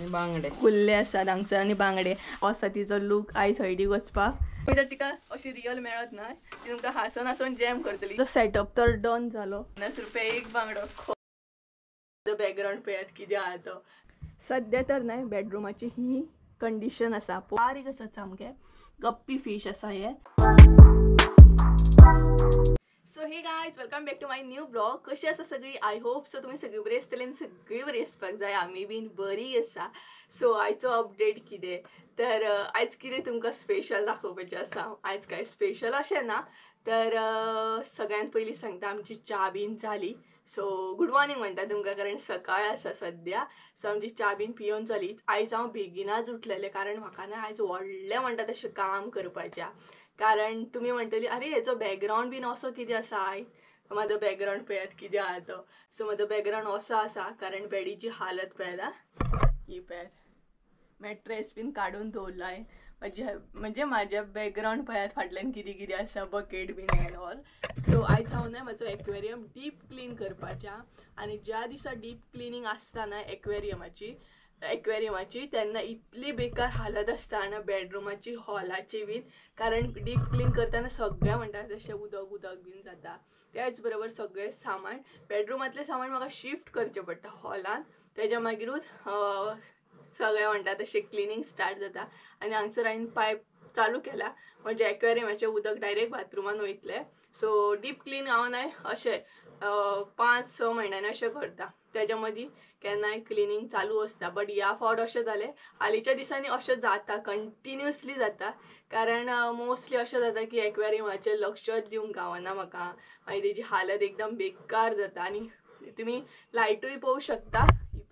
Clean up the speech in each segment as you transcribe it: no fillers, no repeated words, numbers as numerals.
बांगडे कुल्ले आसात हांगसर आनी बांगडे असो तिचो लूक आयज हळडीक वचपाक जर तिका अशी रियल मेळत ना ती तुमकां हांसून हांसून जॅम करतली. तो सेटअप तर डन जालो. 50 रुपया एक बांगडो. बॅकग्राऊंड पळयात कितें आहा तो. सध्या तर नाही बेडरूमाची ही कंडिशन आसा. बारीक आसा सामके गप्पी फिश आसा हे. So hey guys welcome back to my new vlog. कशी आसा सगळी? आय होप सो तुम्ही सगळी बरी आसतली आनी सगळी बरी आसपाक जाय. आमी बीन बरी आसा. सो आयचो अपडेट कितें तर आयज कितें तुमकां स्पेशल दाखोवपाचें आसा. आयज काय स्पेशल अशें ना तर सगळ्यांत पयलीं सांगता आमची च्या बीन जाली. सो गुड मॉर्निंग म्हणटा तुमकां कारण सकाळ आसा सद्या. सो आमची च्या बीन पिवन जाली. आयज हांव बेगिनाच उठलेलें कारण म्हाका ना आयज व्हडलें म्हणटा तशें काम करपाचें. कारण तुम्ही म्हणटली अरे हेचो बॅकग्राऊंड बीन असो कितें आसा आयज. माझो बॅकग्राऊंड पळयात कितें आहा तो. सो म्हजो बॅकग्राऊंड असो आसा कारण बेडीची हालत पळयता ही पळयात. मॅट्रेस बीन काडून दवरला हांवें. म्हणजे म्हाज्या बॅकग्राऊंड पळयात फाटल्यान कितें कितें आसा बकेट बीन एंड ऑल. सो आयज हांव ना म्हजो एक्वेरियम डीप क्लीन करपाचें आनी ज्या दिसा डीप क्लिनींग आसता ना एक्वेरियमाची तेन्ना इतली बेकार हालत आसता ना बेडरूमाची हॉलाची बीन कारण डीप क्लीन करतना सगळें म्हणटा तशें उदक बीन जाता. त्याच बरोबर सगळें सामान बेडरूमांतलें सामान म्हाका शिफ्ट करचें पडटा हॉलान. तेज्या मागीरूच सगळें म्हणटा तशें क्लिनींग स्टार्ट जाता. आनी हांगसर हांवें पायप चालू केला म्हणजे एक्वेरियमाचें उदक डायरेक्ट बाथरुमान वयतलें. सो डीप क्लीन हांव नाय अशें 5-6 म्हयन्यांनी अशें करता. तेज्या मदीं केन्नाय क्लिनींग चालू आसता. बट ह्या फावट अशें जालें हालींच्या दिसांनी अशें जाता कंटिन्युअसली जाता कारण मोस्टली अशें जाता की एक्वेरियमाचेर लक्षच दिवंक गावना म्हाका. मागीर तेजी हालत एकदम बेकार जाता. आनी तुमी लायटूय पळोवंक शकता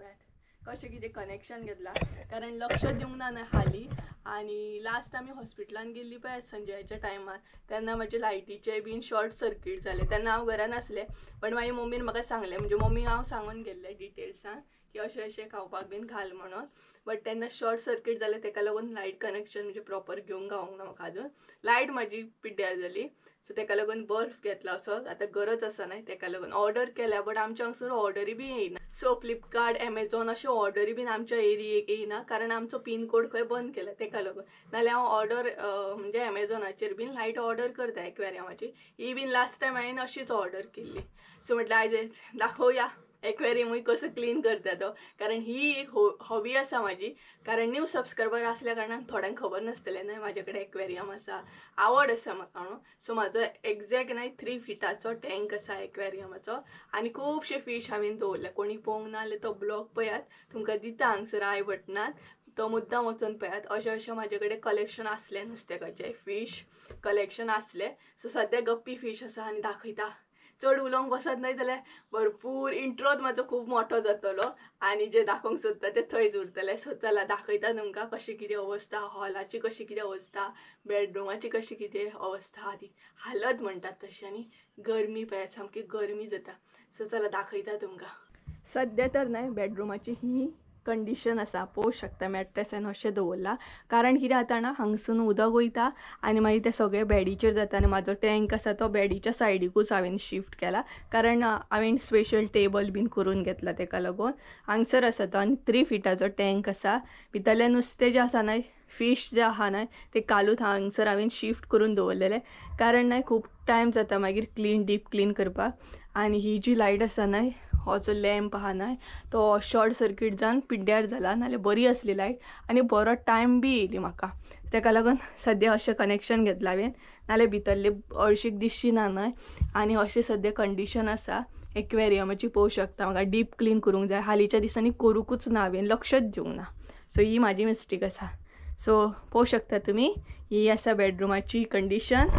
कशें कितें कनेक्शन घेतला कारण लक्ष दिवंक ना हालीं. आनी लास्ट आमी हॉस्पिटलान गेल्ली पळय संजयाच्या टायमार तेन्ना म्हाजे लायटीचे बीन शॉर्ट सर्कीट जाले. तेन्ना हांव घरा नासलें पण मागीर मम्मीन म्हाका सांगलें म्हणजे मम्मीक हांव सांगून गेल्लें डिटेल्सान की अशें अशें खावपाक बीन घाल म्हणून. बट तेन्ना शॉर्ट सर्कीट जालें तेका लागून लायट कनेक्शन म्हणजे प्रॉपर घेवंक गावूंक ना म्हाका अजून. लायट म्हाजी पिड्ड्यार जाली. सो तेका लागून बल्ब घेतला असो आतां गरज आसा ना तेका लागून ऑर्डर केल्या. बट आमच्या हांगसर ऑर्डरी बी येयना. सो फ्लिपकार्ट एमेझॉन अशें ऑर्डरी बीन आमच्या एरियेक येयना कारण आमचो पिनकोड खंय बंद केला तेका लागून. नाल्यार हांव ऑर्डर म्हणजे एमेझॉनाचेर बीन लायट ऑर्डर करता एक्वेरियमाची. ही बीन लास्ट टायम हांवें अशीच ऑर्डर केल्ली. सो म्हटल्यार आयज दाखोवया एक्वेरियमूय कसो क्लीन करता तो कारण ही एक हॉबी आसा म्हाजी. कारण न्यू सबस्क्रायबर आसल्या कारणान थोड्यांक खबर नासतलें न्हय म्हाजे कडेन एक्वेरियम आसा. आवड आसा म्हाका न्हू. सो म्हाजो एक्झॅक्ट 3 फिटाचो टँक आसा एक्वेरियमाचो आनी खुबशे फीश हांवें दवरले. कोणी पळोवंक ना जाल्यार तो ब्लॉग पळयात तुमकां दिता हांगसर आय बटनार तो मुद्दाम वचून पळयात. अशें म्हाजे कडेन कलेक्शन आसलें नुस्तेकाचें फीश कलेक्शन आसलें. सो सद्या गप्पी फीश आसा आनी दाखयता. चड उलोवंक बसत न्हय जाल्यार भरपूर इंट्रोच म्हाजो खूब मोठो जातलो आनी जे दाखोवंक सोदता ते थंयच उरतलें. सो चला दाखयता तुमकां कशी कितें अवस्था हॉलाची कशी कितें अवस्था बेडरूमाची कशी कितें अवस्था आदी हालत म्हणटात तशी. आनी गरमी पळयात सामकी गरमी जाता. सो चला दाखयता तुमकां. सद्या तर न्हय बेडरूमाची ही कंडिशन आसा पळोवंक शकता. मॅट्रेसान अशें दवरला कारण कितें जाता ना हांगसून उदक वयता आनी मागीर ते सगळें बेडीचेर जाता. आनी म्हाजो टँक आसा तो बेडीच्या सायडीकूच हांवें शिफ्ट केला कारण हांवें स्पेशल टेबल बीन करून घेतला तेका लागून. हांगसर आसा तो आनी 3 फिटाचो टँक आसा. भितरलें नुस्तें जें आसा न्हय फीश जे आहा न्हय ते कालूच हांगसर हांवें शिफ्ट करून दवरलेलें कारण न्हय खूब टायम जाता मागीर डीप क्लीन करपाक. आनी ही जी लायट आसा न्हय हो जो लॅम्प आहा न्हय तो शॉर्ट सर्कीट जावन पिड्ड्यार जाला. नाल्यार बरी आसली लायट आनी बरो टायम बी येयली म्हाका. तेका लागून सद्या अशें कनेक्शन घेतला हांवें नाल्यार भितरले हळशीक दिसची ना न्हय. आनी अशें सद्या कंडिशन आसा एक्वेरियमाची पळोवंक शकता. म्हाका डीप क्लीन करूंक जाय. हालींच्या दिसांनी करूंकूच ना हांवें लक्षच दिवंक ना. सो ही म्हाजी मिस्टेक आसा. सो पळोवंक शकता तुमी ही आसा बेडरूमाची कंडिशन.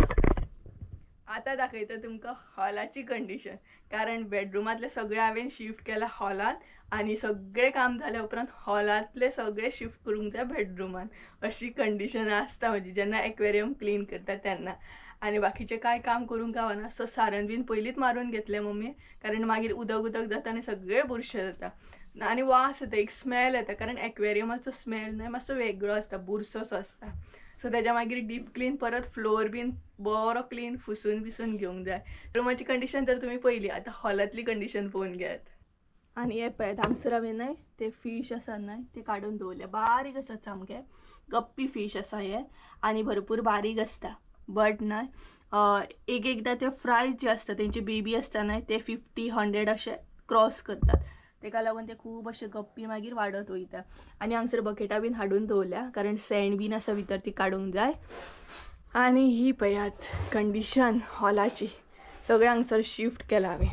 आतां दाखयता तुमकां हॉलाची कंडिशन कारण बेडरूमांतले सगळें हांवें शिफ्ट केला हॉलांत आनी सगळें काम जाल्या उपरांत हॉलांतले सगळें शिफ्ट करूंक जाय बेडरूमान. अशी कंडिशन आसता म्हजी जेन्ना एक्वेरियम क्लीन करता तेन्ना. आनी बाकीचें कांय काम करूंक गावना. सो सारण बीन पयलींच मारून घेतलें मम्मी कारण मागीर उदक जाता आनी सगळें बुरशें जाता. आनी वास येता एक स्मेल येता कारण एक्वेरियमाचो स्मेल न्हय मातसो वेगळो आसता बुरसोसो आसता. सो तेज्या मागीर डीप क्लीन परत फ्लोर बीन बरो क्लीन पुसून घेवंक जाय. रूमाची कंडिशन तर तुमी पयली. आतां हॉलांतली कंडिशन पळोवन घेयात. आणि हे पळय हांगसर हांवें न्हय ते फीश आसा न्हय ते काडून दवरले. बारीक आसा सामके गप्पी फीश आसा हे आणि भरपूर बारीक आसता. बट न्हय एकदां ते फ्राय जे आसता तेंची बेबी आसता न्हय ते 50-100 अशे क्रॉस करतात. तेका लागून ते खूब अशे गप्पी मागीर वाडत वयता. आणि हांगसर बकेटां बीन हाडून दवरल्या कारण सँड बीन आसा भितर ती काडूंक जाय. आणि ही पळयात कंडिशन हॉलाची. सगळें हांगसर शिफ्ट केला हांवें.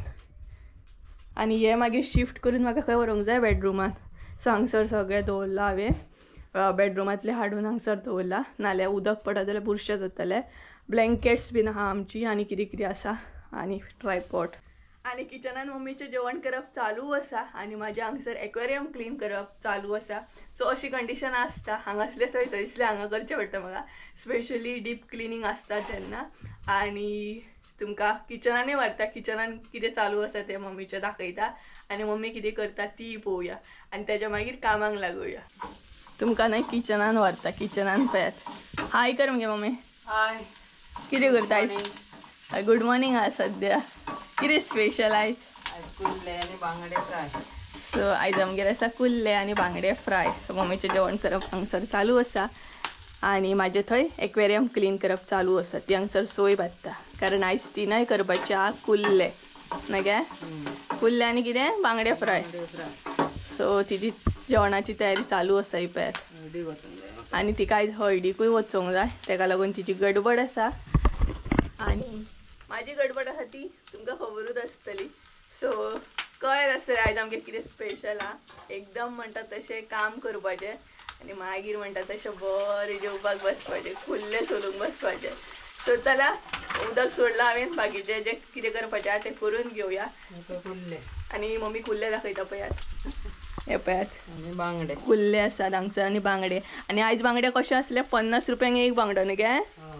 आणि हे मागीर शिफ्ट करून म्हाका खंय व्हरूंक जाय बेडरूमान. सो हांगसर सगळें दवरला हांवें. बेडरूमांतले हाडून हांगसर दवरला. नाल्यार उदक पडत जाल्यार बुरशें जातलें. ब्लँकेट्स बीन आहा आमची आनी कितें कितें आसा आनी ट्रायपॉड. आणि किचनान मम्मीचें जेवण करप चालू आसा आणि माझे हांगसर एक्वेरियम क्लीन करप चालू आसा. सो अशी कंडिशन आसता. हांगासले थंय थंयसले हांगा करचें पडटा म्हाका. स्पेशली डीप क्लिनींग आसता तेन्ना. आणि तुमकां किचनानूय व्हरता. किचनान कितें चालू आसा तें मम्मीचें दाखयता आनी मम्मी कितें करता ती पळोवया आनी तेज्या मागीर कामाक लागुया. तुमकां न्हय किचनान व्हरता. किचनान पळयात. हाय कर मगे मम्मी. हाय. कितें करता आयज? गुड मॉर्निंग आज सद्या. कितें स्पेशल आयज? कुल्ले आनी बांगडे फ्राय. सो आयज आमगेर आसा कुल्ले आनी बांगडे फ्राय. सो मम्मीचें जेवण करप हांगसर चालू आसा आनी म्हाजें थंय एक्वेरियम क्लीन करप चालू आसा. ती हांगसर सोय बांदता कारण आयज ती न्हय करपाची आहा कुल्ले न्हय गे. कुल्ले आनी कितें बांगडे फ्राय. सो तिची जेवणाची तयारी चालू आसा ही पळयात. आनी तिका आयज हळडीकूय वचोंक जाय तेका लागून तिची गडबड आसा. आनी माझी गडबड आसा ती तुमकां खबरूच आसतली. सो कळत आसतलें आयज आमगे कितें स्पेशल आहा. एकदम म्हणटा तशें काम करपाचें आनी मागीर म्हणटा तशें बरें जेवपाक बसपाचें. कुल्ले सोलूंक बसपाचें. सो चला उदक सोडलां हांवें. बाकीचें जें कितें करपाचें आहा तें करून घेवया. आनी मम्मी कुल्ले दाखयता पळयात. हे पळयात बांगडे कुल्ले आसात हांगसर आनी बांगडे. आनी आयज बांगडे कशे आसले 50 रुपयांक एक बांगडो न्ही गे.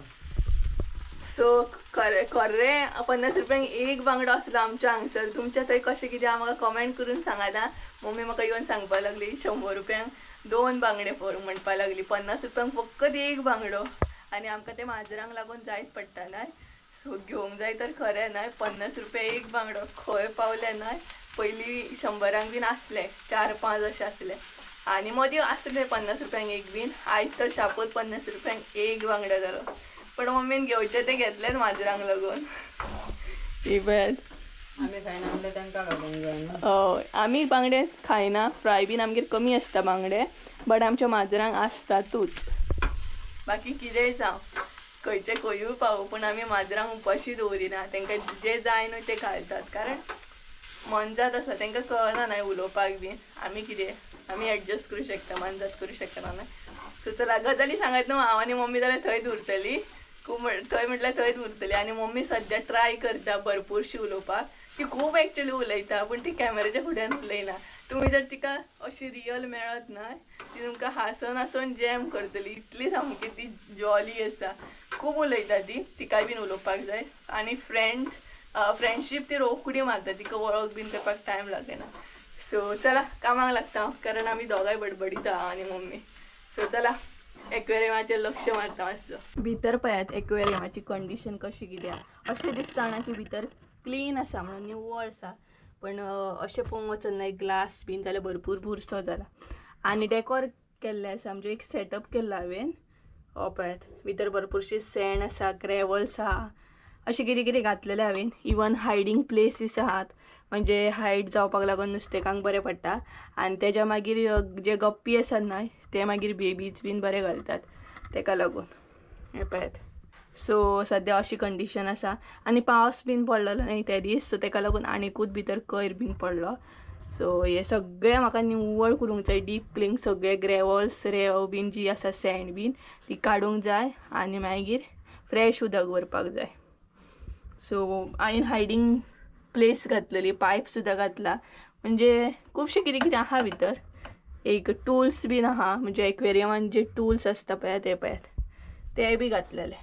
सो खरें 50 रुपयांक एक बांगडो आसलो आमच्या हांगसर. तुमच्या थंय कशें कितें आहा म्हाका कमेंट करून सांगात. मम्मी म्हाका येवन सांगपा लागली 100 रुपयांक 2 बांगडे म्हणपा लागली. 50 रुपयांक फकत एक बांगडो. आनी आमकां ते माजरांक लागून जायच पडटा न्हय. सो घेवंक जाय तर खरें न्हय. 50 रुपया एक बांगडो खंय पावले न्हय. पयलीं 100रांक बीन आसले 4-5 अशे आसले आनी मदीं आसले 50 रुपयांक एक बीन. आयज तर शापोत 50 रुपयांक एक बांगडो जालो. पण मम्मीन घेवचे ते घेतलेच माजरांक लागून. ती पळयात आमी खायना म्हणल्यार तांकां घालूंक जाय. हय आमी बांगडे खायना. फ्राय बीन आमगेर कमी आसता बांगडे. बट आमच्या माजरांक आसतातूच. बाकी कितेंय जावं खंयचे खंयूय पावो पूण आमी माजरांक उपाशी दवरिना. तांकां जे जाय न्हय ते घालतात. कारण मनजात आसा तांकां कळना न्हय उलोवपाक बीन. आमी कितें आमी एडजस्ट करूं शकता मनजात करूं शकना न्हय. सो चला गजाली सांगत न्हू. हांव आनी मम्मी जाल्यार थंयच उरतली. थंय म्हटल्यार थंयच उरतली. आनी मम्मी सद्या ट्राय करता भरपूरशी उलोवपाक. ती खूब एक्चुअली उलयता पूण ती कॅमेराच्या फुड्यान उलयना. तुमी जर तिका अशी रियल मेळत न्हय ती तुमकां हांसून हांसून जॅम करतली. इतली सामकी ती जॉली आसा. खूब उलयता ती. तिकाय बीन उलोवपाक जाय. आनी फ्रेंडशीप ती रोखडी मारता. तिका वळख बीन करपाक टायम लागना. सो चला कामाक लागता कारण आमी दोगांय बडबडीता आनी मम्मी. सो चला एक्वेरियमाचेर लक्ष मारता मातसो. भितर पळयात एक्वेरियमाची कंडिशन कशी कितें आहा. अशें दिसता ना की भितर क्लीन आसा म्हणून निवळ आसा. पण अशें पळोवंक वचत न्हय ग्लास बीन जाल्यार भरपूर बुरसो जाला. आनी डेकोर केल्लें आसा म्हणजे एक सेटअप केल्लो हांवें. हो पळयात भितर भरपूरशी सँड आसा ग्रेवल्स आहा. अशें कितें कितें घातलेलें हांवें. इवन हायडींग प्लेसीस आहात म्हणजे हायड जावपाक लागून नुस्तेकांक बरें पडटा. आनी तेज्या मागीर जे गप्पी आसात न्हय ते मागीर बेबीज बीन बरे घालतात तेका लागून. हे पळयात. सो सद्या अशी कंडिशन आसा. आनी पावस बीन पडलेलो न्हय ते दीस. सो तेका लागून आनीकूच भितर कोयर बीन पडलो. सो हे सगळें म्हाका निवळ करूंक जाय. डीप क्लीन सगळे ग्रेवल्स रेव बीन जी आसा सँड बीन ती काडूंक जाय आनी मागीर फ्रेश उदक व्हरपाक जाय. सो हांवें हायडींग प्लेस घातलेली. पायप सुद्दां घातला. म्हणजे खुबशें कितें कितें आहा भितर. एक टूल्स बीन आहा म्हणजे एक्वेरियमान जे टूल्स आसता पळय ते पळयात ते बी घातलेले.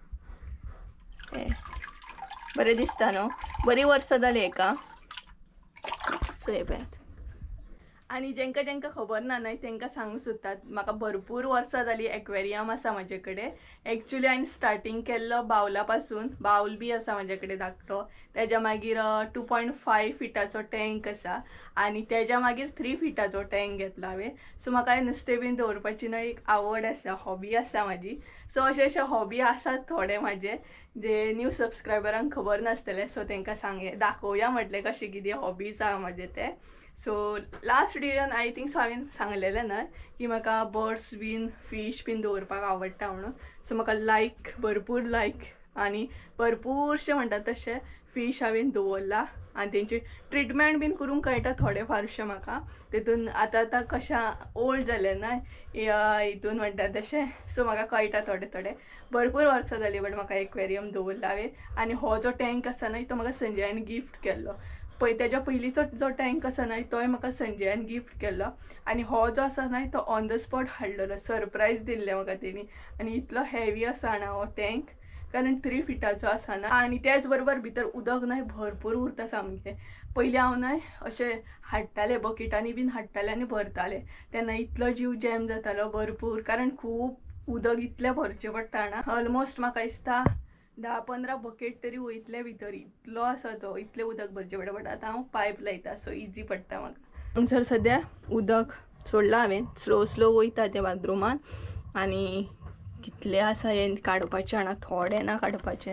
बरें दिसता न्हू. बरी वर्सां जाली हेका. सो हे पळयात. आणि जेंका जेंका खबर ना नाही तेंका सांगू सोदतात म्हाका भरपूर वर्सां जाली एक्वेरियम आसा म्हाजे कडेन. एक्चुली हांवें स्टार्टींग केल्लो बावला पासून. बावल बी आसा म्हाजे कडेन धाकटो. तेज्या मागीर 2.5 फिटाचो टँक आसा आनी तेज्या मागीर 3 फिटाचो टँक घेतलो हांवें. सो म्हाका नुस्तें बीन दवरपाची न्हय एक आवड आसा, हॉबी आसा म्हाजी. सो अशे हॉबी आसात थोडे म्हाजे जे न्यू सबस्क्रायबरांक खबर नासतले. सो तेंकां दाखोवया म्हटलें कशें कितें हॉबीज आहा म्हाजे ते. सो लास्ट विडियोन आय थिंक सो हांवें सांगलेलें न्हय की म्हाका बर्ड्स बीन फीश बीन दवरपाक आवडटा म्हणून. सो म्हाका भरपूर आनी भरपूरशे म्हणटात तशे फीश हांवें दवरला आनी तेंची ट्रिटमेंट बीन करूंक कळटा थोडे फारशे म्हाका. तितून आतां कशा ओल्ड जाले न्हय हितून म्हणटात तशें. सो म्हाका कळटा थोडे भरपूर वर्सां जालीं बट म्हाका एक्वेरियम दवरला हांवें. आनी हो जो टँक आसा न्हय तो म्हाका संजयान गिफ्ट केल्लो. तेज्या पयलींचो जो टँक आसा न्हय तोय म्हाका संजयान गिफ्ट केल्लो. आनी हो जो आसा न्हय तो ऑन द स्पॉट हाडलेलो, सरप्रायज दिल्लें म्हाका तेणी. आनी इतलो हेवी आसा ना हो टँक कारण 3 फिटाचो आसा ना. आनी त्याच बरोबर भितर उदक न्हय भरपूर उरता सामकें. पयलीं हांव न्हय अशें हाडटालें बकेटांनी बीन हाडटालें आनी भरतालें तेन्ना इतलो जीव जॅम जातालो भरपूर कारण खूब उदक इतलें भरचें पडटा ना. ऑलमोस्ट म्हाका दिसता 10-15 बकेट तरी वयतले भितर. इतलो आसा तो, इतलें उदक भरचें पडटा. बट आतां हांव पायप लायता सो इजी पडटा म्हाका. हांगसर सद्या उदक सोडलां हांवें. स्लो वयता ते बाथरुमान आनी कितले आसा हें काडपाचें हांगा थोडे ना काडपाचें.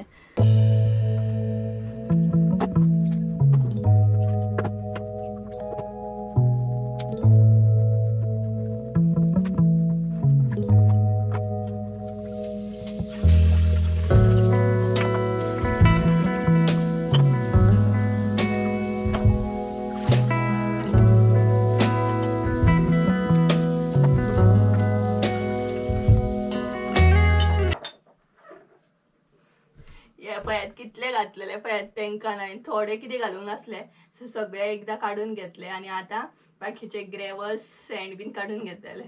पळयात कितले घातलेले पळयात तेंका नाही थोडे कितें घालूंक आसले. सो सगळे एकदा काढून घेतले आनी आतां बाकीचे ग्रेवल्स सँड बीन काढून घेतले.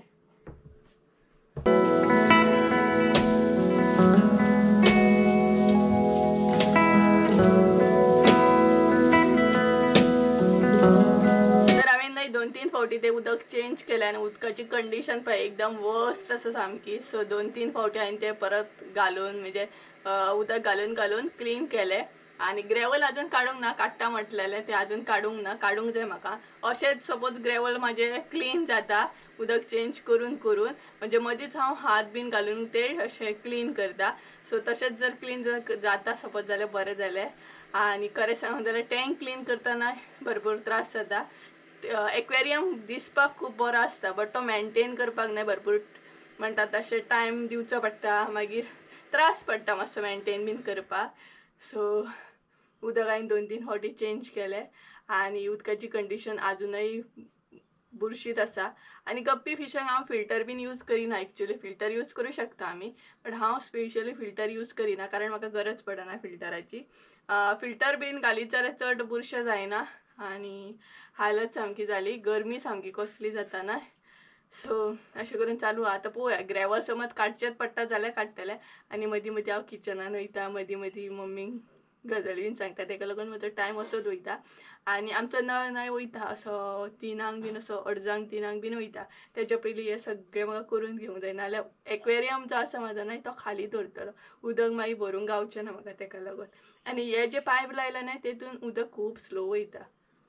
तर हांवें नाही 2-3 फावटी ते उदक चेंज केलें आनी उदकाची कंडिशन पळय एकदम वर्स्ट आसा सामकी. सो 2-3 फावटी हांवें ते परत घालून म्हणजे उदक घालून क्लीन केले. आनी ग्रेवल अजून काडूंक ना, काडटा म्हटलेले ते अजून काडूंक ना, काडूंक जाय म्हाका. अशेंच सपोज ग्रेवल म्हाजे क्लीन जाता उदक चेंज करून म्हणजे मदींच हांव हात बीन घालून ते अशें क्लीन करता. सो तशेंच जर क्लीन जाता सपोज जाल्यार बरें जालें. आनी खरें सांगूं जाल्यार टँक क्लीन करतना भरपूर त्रास जाता. एक्वेरियम दिसपाक खूब बरो आसता बट तो मेंटेन करपाक न्हय भरपूर म्हणटात तशें टायम दिवचो पडटा. मागीर त्रास पडटा मातसो मेंटेन बीन करपाक. सो उदक हांवें 2-3 फावटी चेंज केले आनी उदकाची कंडिशन अजूनय बुरशीत आसा. आनी गप्पी फिशांक हांव फिल्टर बीन यूज करिना. एक्चुअली फिल्टर यूज करूं शकता आमी बट हांव स्पेशली फिल्टर यूज करिना कारण म्हाका गरज पडना फिल्टराची. फिल्टर बीन घालीत जाल्यार चड बुरशें जायना आनी हालत सामकी जाली. गरमी सामकी कसली जाता ना. सो अशें करून चालू आतां पळोवया. ग्रेवल समज काडचेच पडटा जाल्यार काडटलें आनी मदीं हांव किचनान वयता. मदीं मम्मीक गजाली बीन सांगता तेका लागून म्हजो टायम असोच वयता. आनी आमचो नळ न्हय वयता असो 3 बीन असो 2:30 बीन वयता. तेच्या पयलीं हें सगळें म्हाका करून घेवंक जाय नाल्यार एक्वेरियम जो आसा म्हाजो न्हय तो खाली दवरतलो. उदक मागीर भरूंक गावचें ना म्हाका तेका लागून. आनी हे जे पायप लायला न्हय तेतून उदक खूब स्लो वयता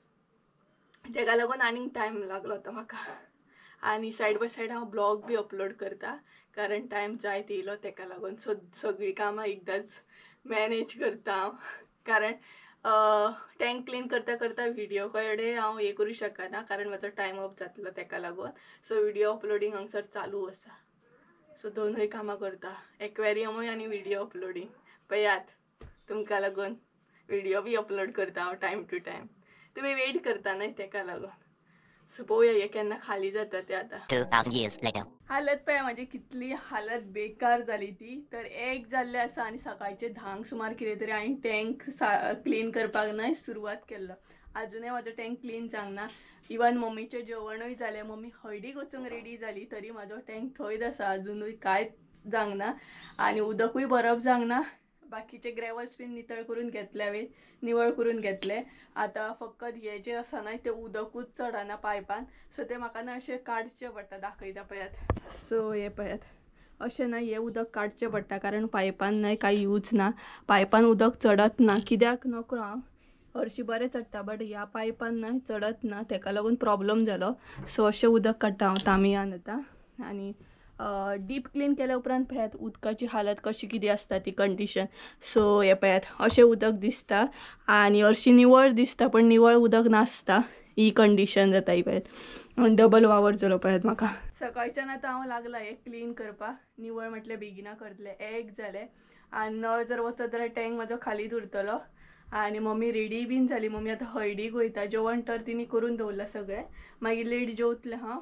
तेका लागून आनीक टायम लागलो तो म्हाका. आनी सायड बाय सायड हांव ब्लॉग बी अपलोड करता कारण टायम जायत येयलो तेका लागून. सो सगळीं कामां एकदांच मॅनेज करता हांव कारण टँक क्लीन करता व्हिडिओ कडेन हांव हें करूं शकना कारण म्हाजो टायम अप जातलो तेका लागून. सो व्हिडिओ अपलोडींग हांगसर चालू आसा. सो दोनूय कामां करता एक्वेरियमूय आनी व्हिडिओ अपलोडींग. पळयात तुमकां लागून व्हिडिओ बी अपलोड करता हांव टायम टू टायम. तुमी वेट करता न्हय तेका लागून. सो पळोवया हे केन्ना खाली जाता ते आतां. 2000 years later. हालत पळय म्हाजी कितली हालत बेकार जाली ती. तर 1 जाल्लें आसा आनी सकाळचे 10 सुमार कितें तरी हांवें टँक क्लीन करपाक न्हय सुरवात केल्लो. अजुनूय म्हाजो टँक क्लीन जावंक ना. इवन मम्मीचें जेवणूय जालें. मम्मी हळडीक वचूंक रेडी जाली तरी म्हाजो टँक थंयच आसा अजुनूय कांयच जावंक ना. आनी उदकूय भरप जावंक ना. बाकीचे ग्रॅव्हल्स बीन नितळ करून घेतले हांवें, निवळ करून घेतले. आता फक्त हे जे आसा न्हय ते उदकूच चडना पायपान, सो ते म्हाका ना अशें काडचें पडटा. दाखयता पळयात. सो हे पळयात, अशें ना हे उदक काडचें पडटा कारण पायपान न्हय कांय यूज ना. पायपान उदक चडत ना, कित्याक नकळो हांव हरशीं बरें चडटा बट ह्या पायपान न्हय चडत ना, तेका लागून प्रॉब्लम जालो. सो अशें उदक काडटा हांव तामियान आतां. आनी डीप क्लीन केल्या उपरांत पळयात उदकाची हालत कशी कितें आसता ती कंडिशन. सो हे पळयात अशें उदक दिसता आनी हरशीं निवळ दिसता पण निवळ उदक नासता. ही कंडिशन जाता ही पळयात. डबल वावर जालो पळयात म्हाका. सकाळच्यान आतां हांव लागला हे क्लीन करपाक. निवळ म्हटल्यार बेगिना करतले. 1 जाले आनी नळ जर वचत जाल्यार टँक म्हाजो खालीच उरतलो. आनी मम्मी रेडी बीन जाली. मम्मी आतां हळडीक वयता. जेवण तर तिणी करून दवरला सगळें. मागीर लेट जेवतले हांव.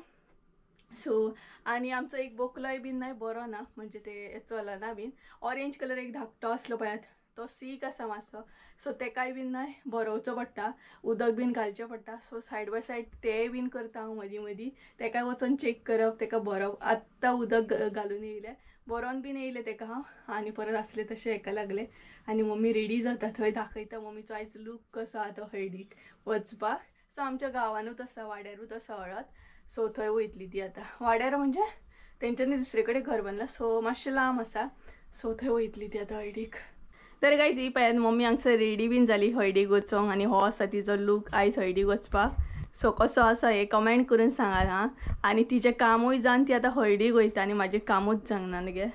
सो आनी आमचो एक बोकलोय बीन न्हय बरो ना, म्हणजे ते चलना बीन. ऑरेंज कलर एक धाकटो आसलो पळयात, तो सीक आसा मातसो. सो तेकाय बीन न्हय भरोवचो पडटा, उदक बीन घालचें पडटा. सो सायड बाय सायड तेय बीन करता हांव मदीं मदीं. तेकाय वचून चॅक करप, तेका भरप. आत्तां उदक घालून येयलें, बरोवन बीन येयलें तेका हांव. आनी परत आसले तशें हेका लागले. आनी मम्मी रेडी जाता, थंय दाखयता मम्मीचो आयज लूक कसो आहा तो हळडीक वचपाक. सो आमच्या गांवानूच आसा, वाड्यारूच आसा हळद. सो थंय वयतली ती आतां. वाड्यार म्हणजे तेंच्यांनी दुसरे कडेन घर बांदलां, सो मातशें लांब आसा. सो थंय वयतली ती आतां हळडीक. तर गायज ही पळयात मम्मी हांगसर रेडी बीन जाली हळडीक वचोंक. आनी हो आसा तिचो लूक आयज हळडीक वचपाक. सो कसो आसा हे कमेंट करून सांगात हां. आनी तिचें कामूय जावन ती आतां हळडीक वयता आनी म्हाजें कामूच जावना गे.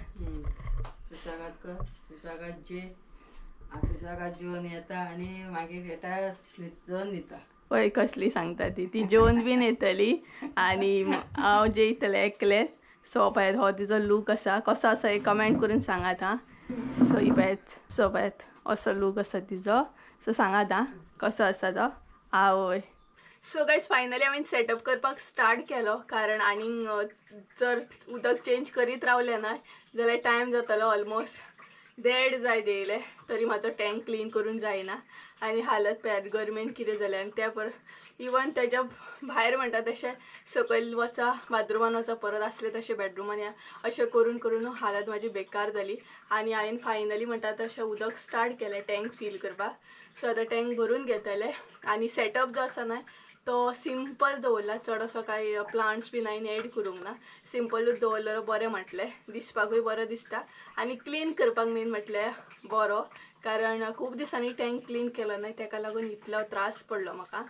सुशेगाद कर, सुशेगाद जे सुशेगाद जेवन येता आनी मागीर येता न्हिदोन दिता. पळय कसली सांगता ती जेवन बीन येतली आनी हांव जेयतलें एकलें. सो पळयात हो तिचो लूक आसा. कसो आसा हे कमेंट करून सांगात हां. सो ही पळयात, सो पळयात असो लूक आसा तिचो. सो सांगात हां कसो आसा तो. आवय. सो गायज फायनली हांवें सेटअप करपाक स्टार्ट केलो कारण आनीक जर उदक चेंज करीत रावलें न्हय जाल्यार टायम जातलो ऑलमोस्ट 1:30 जाय येयले. तरी म्हाजो टँक क्लीन करून जायना. आनी हालत पळयात गरमेन कितें जालें. आनी त्या पर इवन तेज्या भायर म्हणटा तशें सकयल वचा, बाथरुमान वचा, परत आसलें तशें बेडरुमान या, अशें करून करून हालत म्हाजी बेकार जाली. आनी हांवें फायनली म्हणटा तशें उदक स्टार्ट केलें टँक फील करपाक. सो आतां टँक भरून घेतलें. आनी सेटअप जो आसा न्हय तो सिंपल दवरला. चड असो कांय प्लांट्स बीन हांवें एड करूंक ना. सिंपलूच दवरलेलो बरें म्हटलें. दिसपाकूय बरो दिसता आनी क्लीन करपाक मेन म्हटल्यार बरो. कारण खूब दिसांनी टँक क्लीन केलो न्हय तेका लागून इतलो त्रास पडलो म्हाका.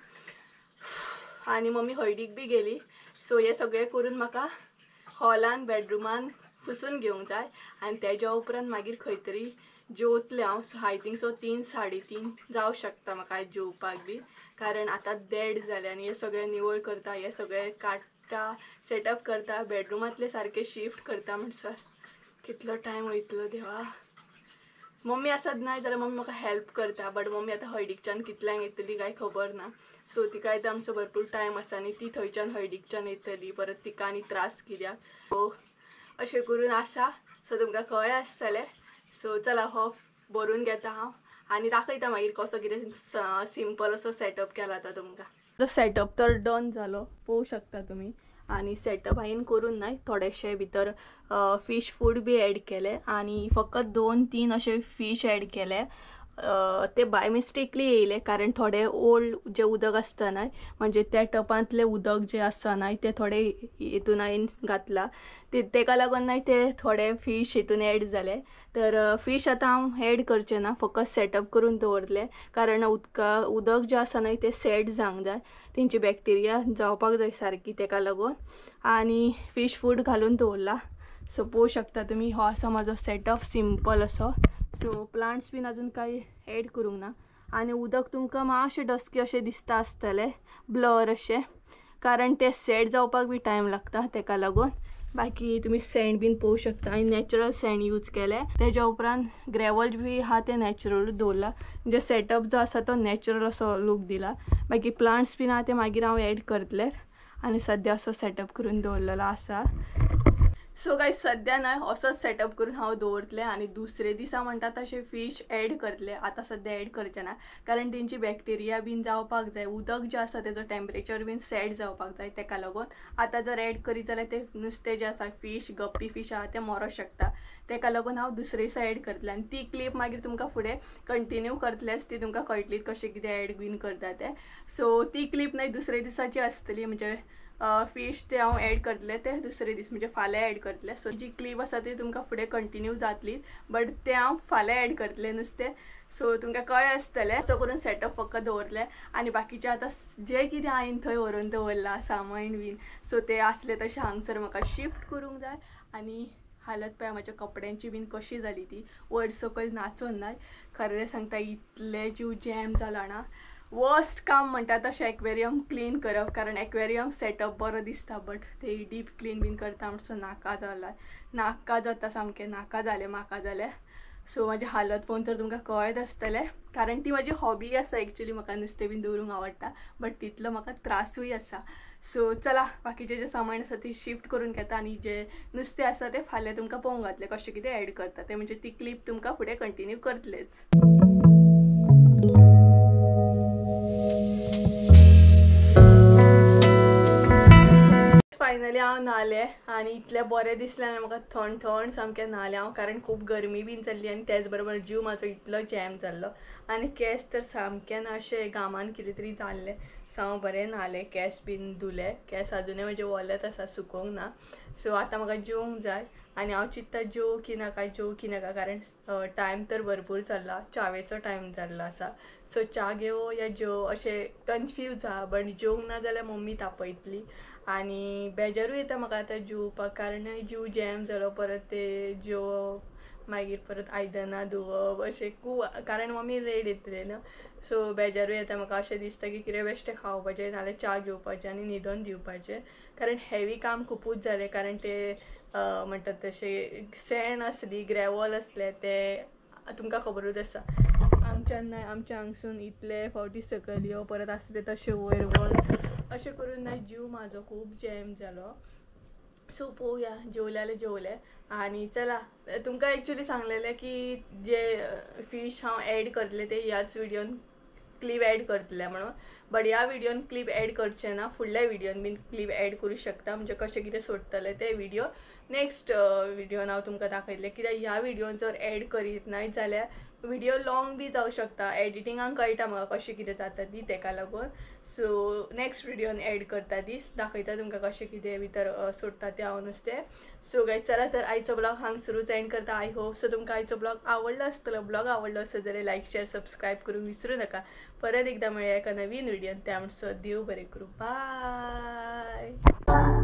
आनी मम्मी हळडीक बी गेली. सो हे सगळें करून म्हाका हॉलान बेडरुमान पुसून घेवंक जाय. आनी तेज्या उपरांत मागीर खंय तरी जेवतलें हांव. सो आय थिंक सो 3-3:30 जावं शकता म्हाका आयज जेवपाक बी. कारण आतां 1:30 जाले आनी हे सगळें निवळ करता, हे सगळें काडटा, सेटअप करता, बेडरुमांतले सारके शिफ्ट करता म्हणसर कितलो टायम वयतलो देवा. मम्मी आसत न्हय जाल्यार मम्मी म्हाका हेल्प करता. बट मम्मी आतां हळडीकच्यान कितल्यांक येतली काय खबर ना. सो तिका आतां आमचो भरपूर टायम आसा आनी ती थंयच्यान हळडीकच्यान येतली. परत तिका आनी त्रास कित्याक. सो अशें करून आसा. सो तुमकां कळ्ळें आसतलें. सो चला हो भरून घेता हांव आनी दाखयता मागीर कसो कितें सिंपल असो सेटअप केला आतां तुमकां. जो सेटअप तर डन जालो पळोवंक शकता तुमी. आनी सेटअप हांवें करून न्हय थोडेशे भितर फीश फूड बी एड केले आनी फकत 2-3 अशे फीश एड केले. ते बाय मिस्टेकली येयले कारण थोडे ओल्ड जे उदक आसता न्हय म्हणजे त्या टपांतले उदक जे आसा न्हय ते थोडे हितून हांवें घातला. तेका लागून न्हय ते थोडे फीश हितून एड जाले. तर फीश आतां हांव एड करचें ना, फकत सेटअप करून दवरले. कारण उदक जें आसा न्हय तें सेट जावंक जाय, तेंची बॅक्टेरिया जावपाक जाय सारकी, तेका लागून. आनी फीश फूड घालून दवरला. सो पळोवंक शकता तुमी हो आसा म्हाजो सेटअप सिंपल असो. सो प्लांट्स बीन अजून कांय एड करूंक ना. आनी उदक तुमकां मातशें डस्की अशें दिसता आसतलें, ब्लर अशें, कारण तें सेट जावपाक बी टायम लागता तेका लागून. बाकी तुमी सँड बीन पळोवंक शकता. हांवें नॅचरल सँड यूज केलें. तेज्या उपरांत ग्रॅवल बी आहा तें नॅचरलूच दवरला. म्हणजे सेटअप जो आसा तो नॅचरल असो लूक दिला. बाकी प्लांट्स बीन आहा ते मागीर हांव एड करतलें. आनी सद्या असो सेटअप करून दवरलेलो आसा. सो गायज सध्या ना असंच सेटअप करून हांव दवरतलें आनी दुसरे दिसा म्हणटा तशें फिश एड करतले. आतां सध्या एड करचे ना कारण तेंची बॅक्टेरिया बीन जावपाक जाय, उदक जें आसा तेजो टेम्परेचर बीन सेट जावपाक जाय. तेका लागून आतां जर एड करीत जाल्यार तें नुस्तें जें आसा फिश गप्पी फिश आहा तें मरोंक शकता. तेका लागून हांव दुसरे दिसा एड करतलें आनी ती क्लिप मागीर तुमकां फुडें कंटिन्यू करतलेंच. ती तुमकां कळटली कशें कितें एड बीन करता तें. सो ती क्लिप न्हय दुसरे दिसाची आसतली म्हणजे फिश ते हांव एड करतले ते दुसरे दीस म्हणजे फाल्यां एड करतले. सो जी क्लिप आसा ती तुमकां फुडें कंटिन्यू जातली बट ते हांव फाल्यां एड करतले नुस्तें. सो तुमकां कळ्ळें आसतलें. असो करून सेटअप फक्त दवरतलें आनी बाकीचें आतां जें कितें हांवें थंय व्हरून दवरलां सामान बीन सो तें आसलें तशें हांगसर म्हाका शिफ्ट करूंक जाय. आनी हालत पळय म्हाज्या कपड्यांची बीन कशी जाली ती वयर सकयल नाचोन ना. खरें सांगता इतले जीव जॅम जाला ना. वर्स्ट काम म्हणटा तशें एक्वेरियम क्लीन करप कारण एक्वेरियम सेटअप बरो दिसता बट ते डीप क्लीन बीन करता म्हणसर नाका जाता सामकें नाका जालें म्हाका जाल्यार. सो म्हाजी हालत पळोवन तर तुमकां कळत आसतलें कारण ती म्हाजी हॉबी आसा एक्चुली. म्हाका नुस्तें बीन दवरूंक आवडटा बट तितलो म्हाका त्रासूय आसा. सो चला बाकीचें जें सामान आसा ती शिफ्ट करून घेता आनी जें नुस्तें आसा तें फाल्यां तुमकां पळोवंक घातलें कशें कितें एड करता तें म्हणजे ती क्लिप तुमकां फुडें कंटिन्यू करतलेच. फायनली हांव न्हालें आनी इतलें बरें दिसलें आनी म्हाका थंड थंड सामकें न्हालें हांव कारण खूब गरमी बीन जाल्ली आनी त्याच बरोबर जीव म्हाजो इतलो जॅम जाल्लो आनी केंस तर सामकें ना अशें घामान कितें तरी जाल्लें. सो हांव बरें न्हालें केंस बीन धुले. केंस अजुनूय म्हजे वलेत आसा सुकोवंक ना. सो आतां म्हाका जेवंक जाय आनी हांव चिंत्ता जेवकी नाका कारण टायम तर भरपूर जाल्ला च्यावेचो टायम जाल्लो आसा. सो च्या घेवं या जेव अशें कन्फ्यूज आहा बट जेवंक ना जाल्यार मम्मी तापयतली आनी बेजारूय येता म्हाका आतां जेवपाक कारण जीव जॅम जालो परत ते जेवप मागीर परत आयदनां धुवप अशें खूब कारण मम्मी लेट येतली न्हू. सो बेजारूय येता म्हाका अशें दिसता की कितें बेश्टें खावपाचें नाल्यार च्या घेवपाचें आनी न्हिदोन दिवपाचें कारण हेवी काम खूबूच जालें कारण ते म्हणटात तशें सेण आसली ग्रेवल आसलें ते तुमकां खबरूच आसा आमच्या हांगसून इतले फावटी सकयल यो परत आसले तशें वयर वच अशें करून ना जीव म्हाजो खूब जॅम जालो. सो पळोवया जेवले आनी चला तुमकां एक्चुली सांगलेलें की जे फिश हांव एड करतलें ते ह्याच विडियोन क्लिप एड करतलें म्हणून बट ह्या विडियोन क्लिप एड करचें ना फुडल्या विडियोन बीन क्लिप एड करूं शकता म्हणजे कशें कितें सोडटलें ते विडियो नेक्स्ट विडियोन हांव तुमकां दाखयतलें कित्याक ह्या विडियोन जर एड करीत नाय जाल्यार विडियो लॉंग बी जावं शकता. एडिटिंगाक कळटा म्हाका कशें कितें जाता ती तेका लागून. सो नेक्स्ट विडियोन एड करता दीस दाखयता तुमकां कशें कितें भितर सोडटा तें हांव नुस्तें. सो गायज चला तर आयचो ब्लॉग हांगसरूच एंड करता. आय होप सो तुमकां आयचो ब्लॉग आवडलो आसतलो. ब्लॉग आवडलो आसत जाल्यार लायक शेअर सबस्क्रायब करूंक विसरूं नाका. परत एकदा मेळया एका नवीन विडियोन त्या म्हणसर देव बरें करूं. बाय.